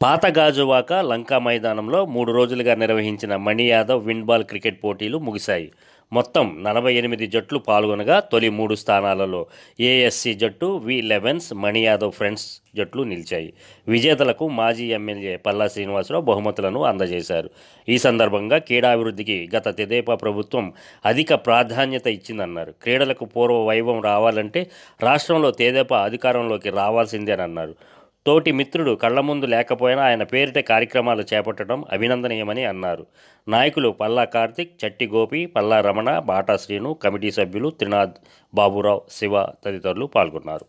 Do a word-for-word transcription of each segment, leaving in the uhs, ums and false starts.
పాత గాజువాక లంకా మైదానంలో మూడు రోజులుగా నిర్వహించిన Mani Yadav win ball cricket పోటీలు ముగిశాయి. మొత్తం నలభై ఎనిమిది జట్లు పాల్గొనగా తొలి మూడు స్థానాలలో ఏఎస్సి జట్టు, V elevens, Mani Yadav friends జట్లు నిలిచాయి. విజేతలకు మాజీ ఎమ్మెల్యే పల్లా శ్రీనివాసరావు బహుమతులను అందజేశారు. ఈ సందర్భంగా క్రీడాభివృద్ధికి గత తెదేపా ప్రభుత్వం అధిక ప్రాధాన్యత ఇచ్చిందన్నారు. క్రీడలకు పూర్వ వైభవం రావాలంటే రాష్ట్రంలో తెదేపా అధికారంలోకి రావాల్సిందేనన్నారు. తోటి మిత్రుడు కళ్ల ముందు లేకపోయినా ఆయన పేరిట కార్యక్రమాలు చేపట్టడం అభినందనీయమని అన్నారు. నాయకులు పల్లా కార్తిక్, చట్టి గోపి, పల్లా రమణ, బాటా శ్రీను, కమిటీ సభ్యులు త్రినాథ్, బాబురావు, శివ తదితరులు పాల్గొన్నారు.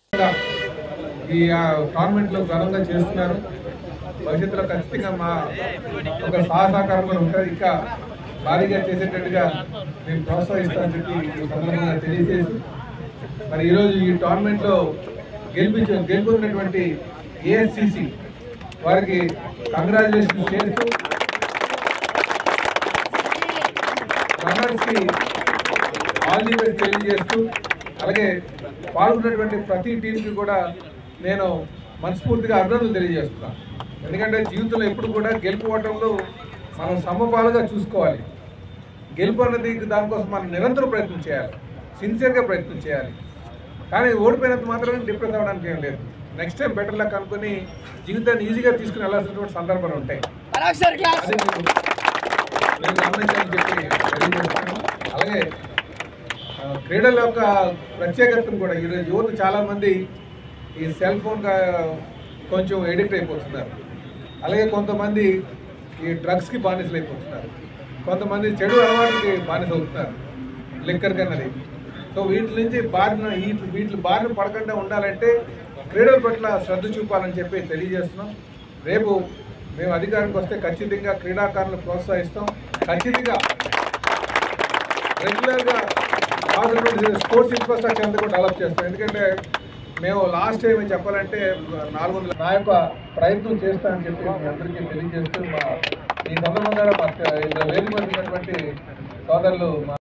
ఈ టోర్నమెంట్లో ఘనంగా చేస్తున్నారు. భవిష్యత్తులో ఖచ్చితంగా మా ఒక సహసహకారం కూడా ఉంటుంది. ఇంకా భారీగా చేసేటట్టుగా మేము ప్రోత్సహిస్తామని చెప్పి ఈ సందర్భంగా తెలియజేసి, మరి ఈరోజు ఈ టోర్నమెంట్లో గెలిపించ గెలుపొందినటువంటి ఏఎస్సిసి వారికి కంగ్రాచులేషన్స్ చేస్తూ, రన్నర్స్కి ఆల్ ది బెస్ట్ తెలియజేస్తూ, అలాగే పాల్గొన్నటువంటి ప్రతి టీంకి కూడా నేను మనస్ఫూర్తిగా అభినందనలు తెలియజేస్తున్నాను. ఎందుకంటే జీవితంలో ఎప్పుడు కూడా గెలుపుకోవటంలో మనం సమపాలుగా చూసుకోవాలి. గెలుపు అన్నది దానికోసం మనం నిరంతరం ప్రయత్నం చేయాలి, సిన్సియర్గా ప్రయత్నం చేయాలి. కానీ ఓడిపోయినంత మాత్రమే డిప్రెస్ అవ్వడానికి ఏం లేదు. నెక్స్ట్ టైం బెటర్ లక్ అనుకుని జీవితాన్ని ఈజీగా తీసుకుని వెళ్ళాల్సినటువంటి సందర్భాలు ఉంటాయి. అది నేను గమనించాలని చెప్పి తెలియజేస్తాను. అలాగే క్రీడల యొక్క ప్రత్యేకతను కూడా ఈరోజు యువత చాలామంది ఈ సెల్ ఫోన్ కొంచెం ఎడిక్ట్ అయిపోతున్నారు. అలాగే కొంతమంది ఈ డ్రగ్స్కి బానిసలు అయిపోతున్నారు. కొంతమంది చెడు అలవాటుకి బానిస అవుతున్నారు, లిక్కర్ కన్నది. సో వీటి నుంచి బారిన వీటి బారిన పడకుండా ఉండాలంటే క్రీడల పట్ల శ్రద్ధ చూపాలని చెప్పి తెలియజేస్తున్నాం. రేపు మేము అధికారానికి వస్తే ఖచ్చితంగా క్రీడాకారులను ప్రోత్సహిస్తాం. ఖచ్చితంగా రెగ్యులర్గా కావాల్సినటువంటి స్పోర్ట్స్ ఇన్ఫ్రాస్ట్రక్చర్ అంతా కూడా డెవలప్ చేస్తాం. ఎందుకంటే మేము లాస్ట్ టైం చెప్పాలంటే నాలుగు వందల నా యొక్క ప్రయత్నం చేస్తామని చెప్పి మీ అందరికీ తెలియజేస్తూ, మా ఈ సందర్భంగా మా వేదిక ఉన్నటువంటి సోదరులు